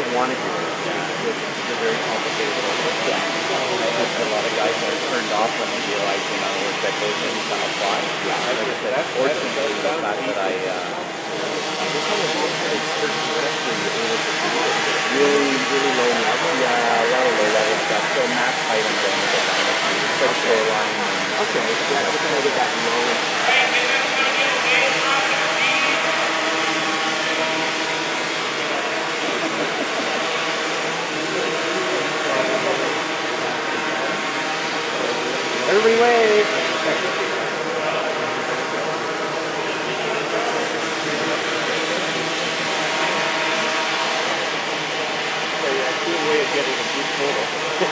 always wanted to. It's a very complicated process. Yeah. I think a lot of guys are turned off when they realize the amount of work that goes into applying. Yeah. Like I said, fortunately, the fact that I really low level. Yeah, a lot of low level stuff. So max height I'm going to get down to. Like shoreline. Okay, so that's kind of get that low. Everybody wave!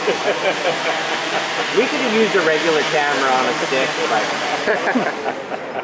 We could have used a regular camera on a stick, but